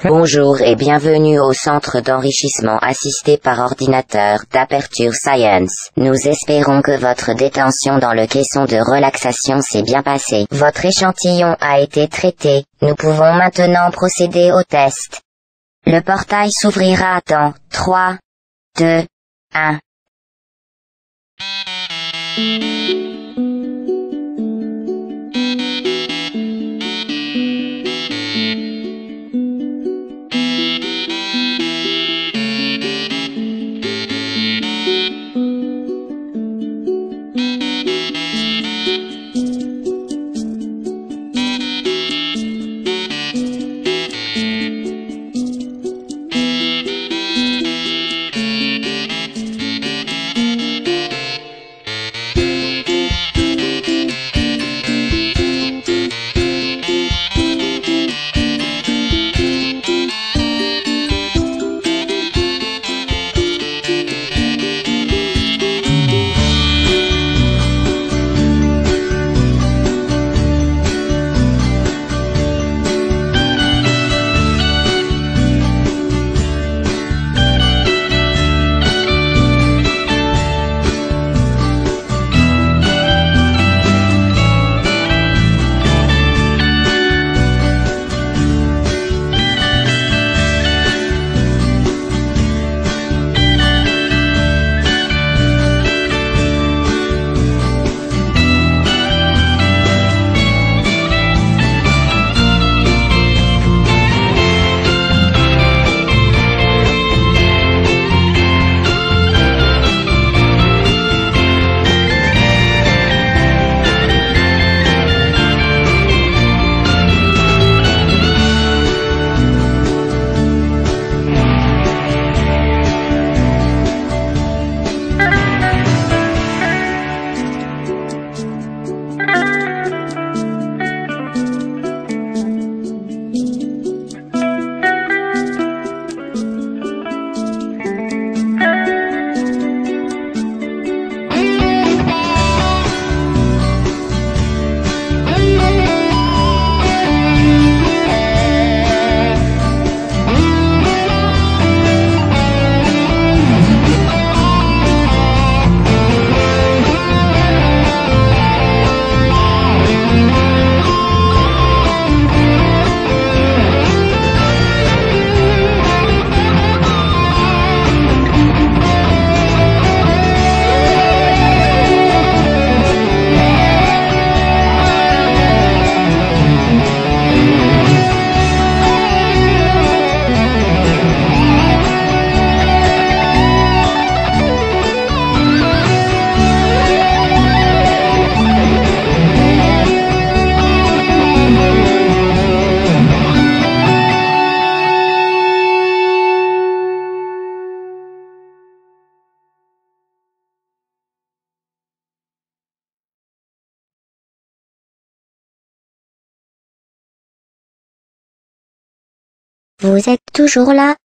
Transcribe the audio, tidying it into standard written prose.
Bonjour et bienvenue au centre d'enrichissement assisté par ordinateur d'Aperture Science. Nous espérons que votre détention dans le caisson de relaxation s'est bien passée. Votre échantillon a été traité. Nous pouvons maintenant procéder au test. Le portail s'ouvrira dans 3, 2, 1. Vous êtes toujours là?